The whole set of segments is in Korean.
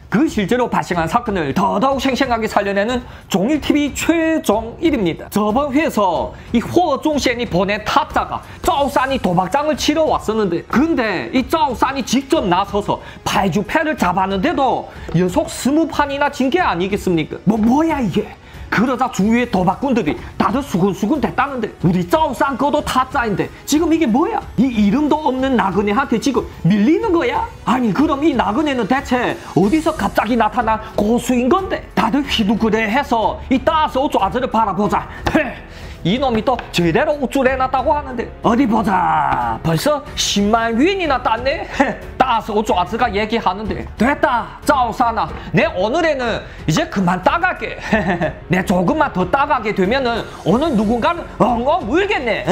그 실제로 발생한 사건을 더더욱 생생하게 살려내는 종일TV 최종일입니다. 저번 회에서 이 허종센이 보낸 타짜가 짜오산이 도박장을 치러 왔었는데, 근데 이 짜오산이 직접 나서서 팔주패를 잡았는데도 연속 20판이나 진 게 아니겠습니까? 뭐야 이게? 그러자 주위의 도박꾼들이 다들 수근수근 됐다는데, 우리 짜오산 거도 타짜인데 지금 이게 뭐야? 이 이름도 없는 나그네한테 지금 밀리는 거야? 아니 그럼 이 나그네는 대체 어디서 갑자기 나타난 고수인 건데? 다들 휘두그레해서 이 따서 좌즈를 바라보자. 이놈이 또 제대로 우쭐해놨다고 하는데, 어디 보자. 벌써 10만 위인이나 땄네? 따서 좌즈가 얘기하는데, 됐다 짜오산아, 내 오늘에는 이제 그만 따가게. 내 조금만 더 따가게 되면은 오늘 누군가는 엉엉 울겠네.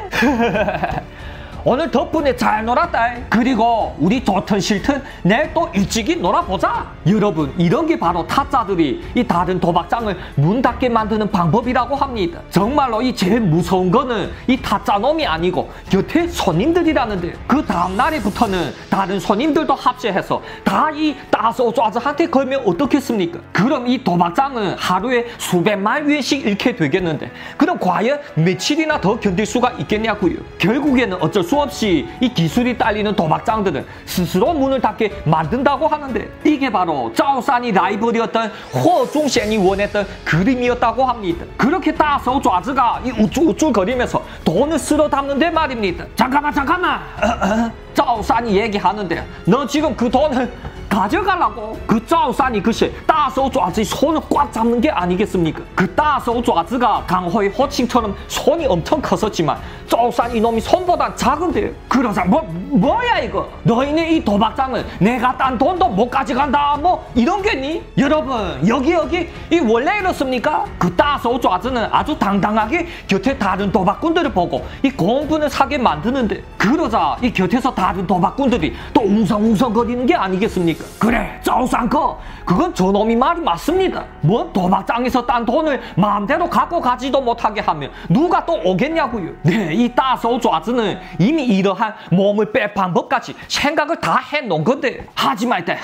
오늘 덕분에 잘 놀았다. 그리고 우리 좋든 싫든 내일 또 일찍이 놀아보자. 여러분, 이런 게 바로 타짜들이 이 다른 도박장을 문 닫게 만드는 방법이라고 합니다. 정말로 이 제일 무서운 거는 이 타짜놈이 아니고 곁에 손님들이라는데, 그 다음날에부터는 다른 손님들도 합세해서 다 이 따소좌즈한테 걸면 어떻겠습니까? 그럼 이 도박장은 하루에 수백만 위엔씩 잃게 되겠는데, 그럼 과연 며칠이나 더 견딜 수가 있겠냐고요. 결국에는 어쩔 수 없이 이 기술이 딸리는 도박장들은 스스로 문을 닫게 만든다고 하는데, 이게 바로 짜오산이 라이벌이었던 허종센이 원했던 그림이었다고 합니다. 그렇게 따소좌즈가 이 우쭐우쭐거리면서 돈을 쓸어 담는데 말입니다. 잠깐만 짜오산이 얘기하는데, 너 지금 그 돈을 가져가려고? 그 짜오산이 글쎄 따소좌즈의 손을 꽉 잡는 게 아니겠습니까? 그 따소좌즈가 강호의 호칭처럼 손이 엄청 컸었지만 짜오산 이놈이 손보단 작은데요. 그러자 뭐야 이거? 너희네 이 도박장은 내가 딴 돈도 못 가져간다 뭐 이런 게니? 여러분, 여기 이 원래 이렇습니까? 그 따소좌즈는 아주 당당하게 곁에 다른 도박꾼들을 보고 이 공분을 사게 만드는데, 그러자 이 곁에서 다른 도박꾼들이 또 웅성웅성거리는 게 아니겠습니까? 그래, 짜오산 거 그건 저놈이 말이 맞습니다. 뭐 도박장에서 딴 돈을 마음대로 갖고 가지도 못하게 하면 누가 또 오겠냐고요. 네, 이 따소좌즈는 이미 이러한 몸을 뺄 방법까지 생각을 다 해놓은 건데, 하지 말 때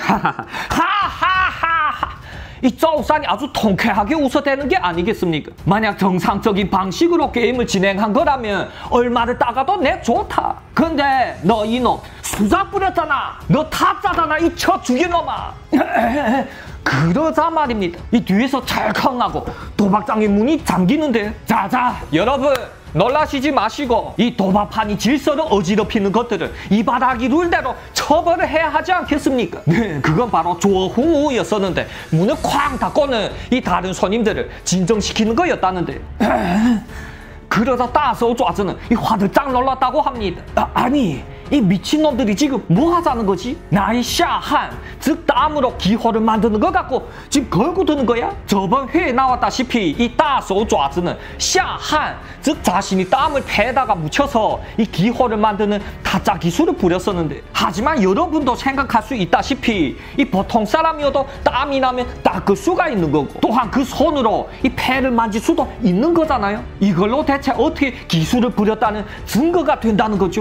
하하하하 이 짜오산이 아주 통쾌하게 웃어대는 게 아니겠습니까? 만약 정상적인 방식으로 게임을 진행한 거라면 얼마를 따가도 내 좋다. 근데 너 이놈 수작 부렸잖아. 너 타짜잖아, 이 쳐 죽인 놈아. 그러자 말입니다, 이 뒤에서 찰컹하고 도박장의 문이 잠기는데, 자 여러분, 놀라시지 마시고 이 도박판이 질서를 어지럽히는 것들을 이 바닥이 룰대로 처벌을 해야 하지 않겠습니까? 네, 그건 바로 조흥우였었는데, 문을 쾅 닫고는 이 다른 손님들을 진정시키는 거였다는데, 그러다 따소좌즈는 이 화들짝 놀랐다고 합니다. 아니 이 미친놈들이 지금 뭐 하자는 거지? 나의 샤한, 즉 땀으로 기호를 만드는 것 같고 지금 걸고 드는 거야? 저번 회에 나왔다시피 이 따소좌즈는 샤한, 즉 자신이 땀을 배에다가 묻혀서 이 기호를 만드는 타짜 기술을 부렸었는데, 하지만 여러분도 생각할 수 있다시피 이 보통 사람이어도 땀이 나면 닦을 수가 있는 거고, 또한 그 손으로 이 배를 만질 수도 있는 거잖아요. 이걸로 대체 어떻게 기술을 부렸다는 증거가 된다는 거죠.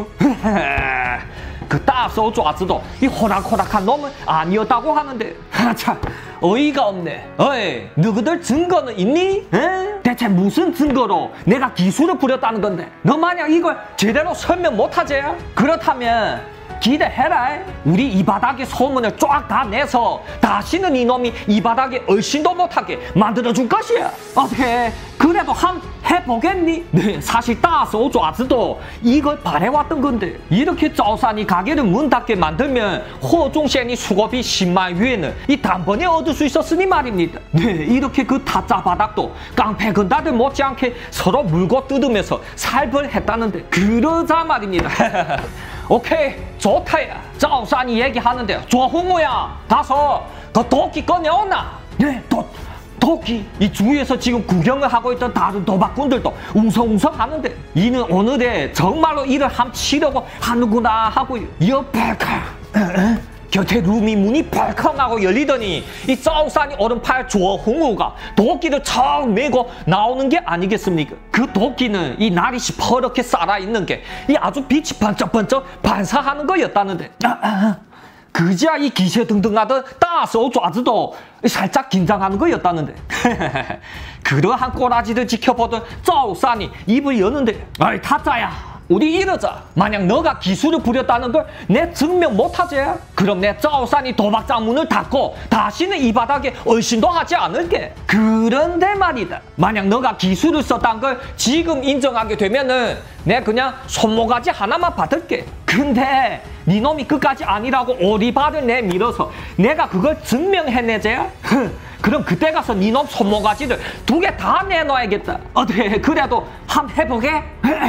그 따소좌즈도 이 호락호락한 놈은 아니었다고 하는데, 참 어이가 없네. 어이, 너희들 증거는 있니? 에? 대체 무슨 증거로 내가 기술을 부렸다는 건데, 너 만약 이걸 제대로 설명 못하지? 그렇다면 기대해라. 우리 이 바닥에 소문을 쫙 다 내서 다시는 이놈이 이 바닥에 얼씬도 못하게 만들어줄 것이야. 어떻게 그래도 해보겠니? 네, 사실 따소좌즈도 이걸 바래왔던 건데, 이렇게 짜오산이 가게를 문 닫게 만들면 허종센이 수고비 10만 위엔을 이 단번에 얻을 수 있었으니 말입니다. 네, 이렇게 그 타짜 바닥도 깡패 건다들 못지않게 서로 물고 뜯으면서 살벌했다는데, 그러자 말입니다. 오케이, 좋다야. 짜오산이 얘기하는데, 조흥우야, 가서 그 도끼 꺼내오나? 네, 도끼. 이 주위에서 지금 구경을 하고 있던 다른 도박꾼들도 웅성웅성 하는데, 이는 오늘에 정말로 일을 함치려고 하는구나 하고요. 옆에가 곁에 루미 문이 벌컹하고 열리더니 이 짜오산이 오른팔 조흥우가 도끼를 척 메고 나오는 게 아니겠습니까? 그 도끼는 이 날이 시퍼렇게 살아있는 게 이 아주 빛이 번쩍번쩍 반사하는 거였다는데, 그지야 이 기세등등하던 따서爪子도 살짝 긴장하는 거였다는데. 그러한 꼬라지를 지켜보던 짜오산이 입을 여는데, 아이 타짜야, 우리 이러자. 만약 너가 기술을 부렸다는 걸 내 증명 못하지? 그럼 내 짜오산이 도박장문을 닫고 다시는 이 바닥에 얼씬도 하지 않을게. 그런데 말이다, 만약 너가 기술을 썼다는 걸 지금 인정하게 되면은 내 그냥 손모가지 하나만 받을게. 근데 네 놈이 끝까지 아니라고 오리발을 내밀어서 내가 그걸 증명해내지? 그럼 그때 가서 네 놈 손모가지를 2개 다 내놔야겠다. 어때? 그래도 한번 해보게?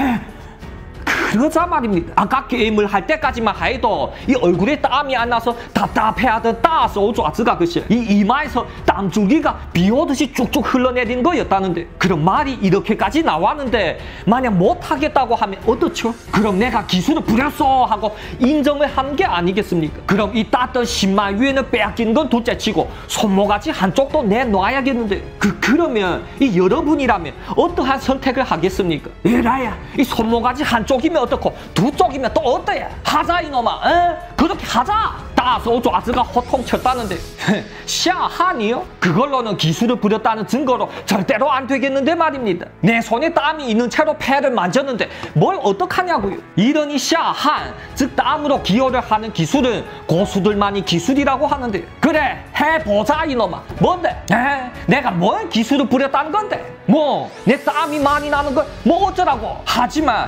그러자 말입니다. 아까 게임을 할 때까지만 해도 이 얼굴에 땀이 안 나서 답답해하던 따서爪子가 그시 이 이마에서 땀줄기가 비 오듯이 쭉쭉 흘러내린 거였다는데, 그럼 말이 이렇게까지 나왔는데 만약 못하겠다고 하면 어떻죠? 그럼 내가 기술을 부렸어 하고 인정을 한 게 아니겠습니까? 그럼 이 땄던 10만 위에는 빼앗긴 건 둘째치고 손모가지 한쪽도 내놔야겠는데, 그러면 이 여러분이라면 어떠한 선택을 하겠습니까? 에라야, 이 손모가지 한쪽이면 어떻고 2쪽이면 또 어때야? 하자 이놈아. 그렇게 하자. 따서爪子가 호통쳤다는데 샤하니요? 그걸로는 기술을 부렸다는 증거로 절대로 안 되겠는데 말입니다. 내 손에 땀이 있는 채로 패를 만졌는데 뭘 어떡하냐고요. 이러니 샤한, 즉 땀으로 기여를 하는 기술은 고수들만이 기술이라고 하는데, 그래 해보자 이놈아. 뭔데? 내가 뭘 기술을 부렸다는 건데? 뭐 내 땀이 많이 나는 걸 뭐 어쩌라고. 하지만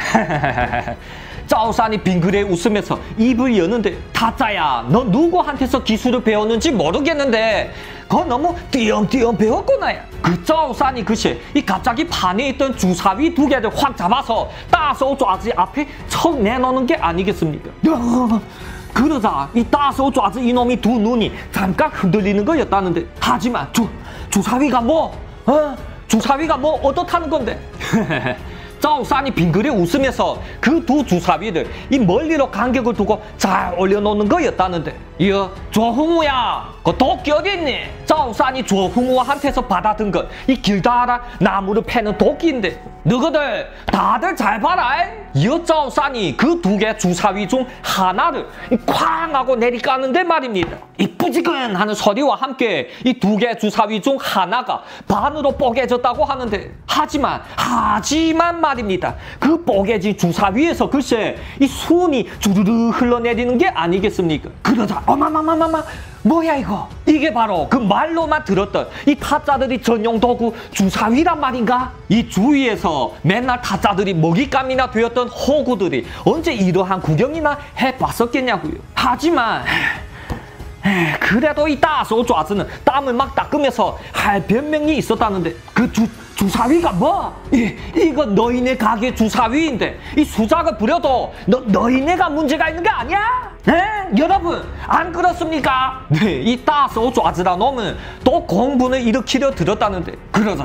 짜오산이 빙그레 웃으면서 입을 여는데, 타짜야, 너 누구한테서 기술을 배웠는지 모르겠는데 그거 너무 띄엄띄엄 배웠구나야. 그 짜오산이 그시 이 갑자기 판에 있던 주사위 2개를 확 잡아서 따서爪子 앞에 척 내놓는 게 아니겠습니까? 그러자 이 따서爪子이놈이 2 눈이 잠깐 흔들리는 거였다는데, 하지만 주사위가 뭐? 주사위가 뭐 어떻다는 건데? 짜오산이 빙그레 웃으면서 그 2 주사위를 이 멀리로 간격을 두고 잘 올려놓는 거였다는데, 이어 조흥우야, 그 도끼 어디 있니? 짜오산이 조흥우한테서 받아든 건 이 길다란 나무를 패는 도끼인데, 너희들 다들 잘 봐라. 이어 짜오산이 그 2개 주사위 중 하나를 쾅 하고 내리까는데 말입니다. 이 뿌지근하는 소리와 함께 이 2개 주사위 중 하나가 반으로 뽀개졌다고 하는데, 하지만 말입니다. 그 뽀개진 주사위에서 글쎄 이 순이 주르르 흘러내리는 게 아니겠습니까? 그러자 어마마마마마, 뭐야 이거? 이게 바로 그 말로만 들었던 이 타짜들이 전용 도구 주사위란 말인가? 이 주위에서 맨날 타짜들이 먹잇감이나 되었던 호구들이 언제 이러한 구경이나 해봤었겠냐고요. 하지만 그래도 이 따서爪子는 땀을 막 닦으면서 할 변명이 있었다는데, 그 주사위가 뭐? 이거 너희네 가게 주사위인데 이 수작을 부려도 너희네가 문제가 있는 게 아니야? 여러분 안 그렇습니까? 네, 이 따서爪子라 놈은 또 공분을 일으키려 들었다는데, 그러자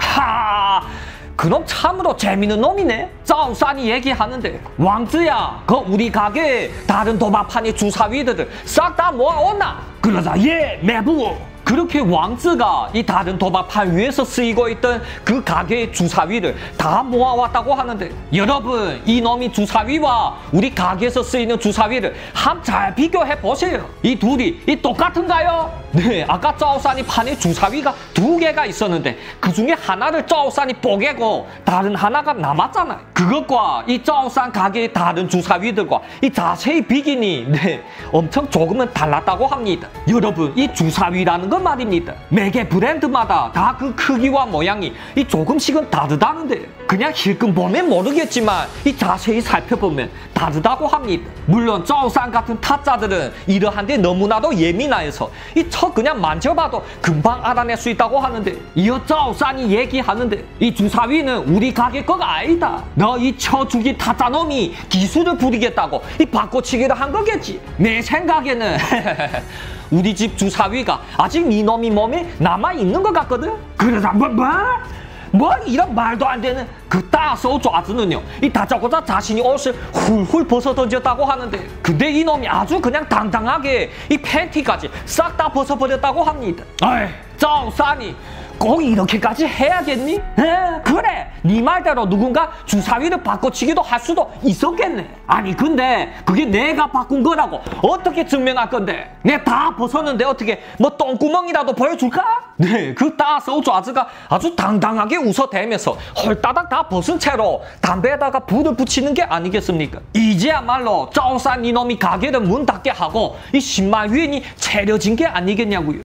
그놈 참으로 재밌는 놈이네. 짜오산이 얘기하는데, 왕즈야, 그 우리 가게에 다른 도박판의 주사위들을 싹 다 모아오나? 그러자 예, 매부. 그렇게 왕즈가 이 다른 도박판 위에서 쓰이고 있던 그 가게의 주사위를 다 모아왔다고 하는데, 여러분 이 놈이 주사위와 우리 가게에서 쓰이는 주사위를 한번 잘 비교해 보세요. 이 둘이 똑같은가요? 네, 아까 짜오산이 판에 주사위가 2개가 있었는데 그 중에 하나를 짜오산이 뽀개고 다른 하나가 남았잖아요. 그것과 이 짜오산 가게의 다른 주사위들과 이 자세히 비기니 엄청 조금은 달랐다고 합니다. 여러분 이 주사위라는 건 말입니다, 매개 브랜드마다 다 그 크기와 모양이 이 조금씩은 다르다는데, 그냥 힐끔 보면 모르겠지만 이 자세히 살펴보면 다르다고 합니다. 물론 짜오산 같은 타짜들은 이러한 데 너무나도 예민하여서 이 척 그냥 만져봐도 금방 알아낼 수 있다고 하는데, 이어 짜오산이 얘기하는데, 이 주사위는 우리 가게 거가 아니다. 너 이 쳐주기 타짜놈이 기술을 부리겠다고 이 바꿔치기를 한 거겠지. 내 생각에는 우리 집 주사위가 아직 이놈이 몸에 남아있는 것 같거든? 그래서 뭐 이런 말도 안 되는 그 따서爪子는요, 이 다짜고짜 자신이 옷을 훌훌 벗어 던졌다고 하는데, 근데 이놈이 아주 그냥 당당하게 이 팬티까지 싹 다 벗어버렸다고 합니다. 짜오산이 꼭 이렇게까지 해야겠니? 그래, 네 말대로 누군가 주사위를 바꿔치기도 할 수도 있었겠네. 아니 근데 그게 내가 바꾼 거라고 어떻게 증명할 건데? 내 다 벗었는데 어떻게 뭐 똥구멍이라도 보여줄까? 네, 그 따서우 좌즈가 아주 당당하게 웃어대면서 헐따닥 다 벗은 채로 담배에다가 불을 붙이는 게 아니겠습니까? 이제야말로 짜오산 이놈이 가게를 문 닫게 하고 이 신말 위인이 차려진 게 아니겠냐고요.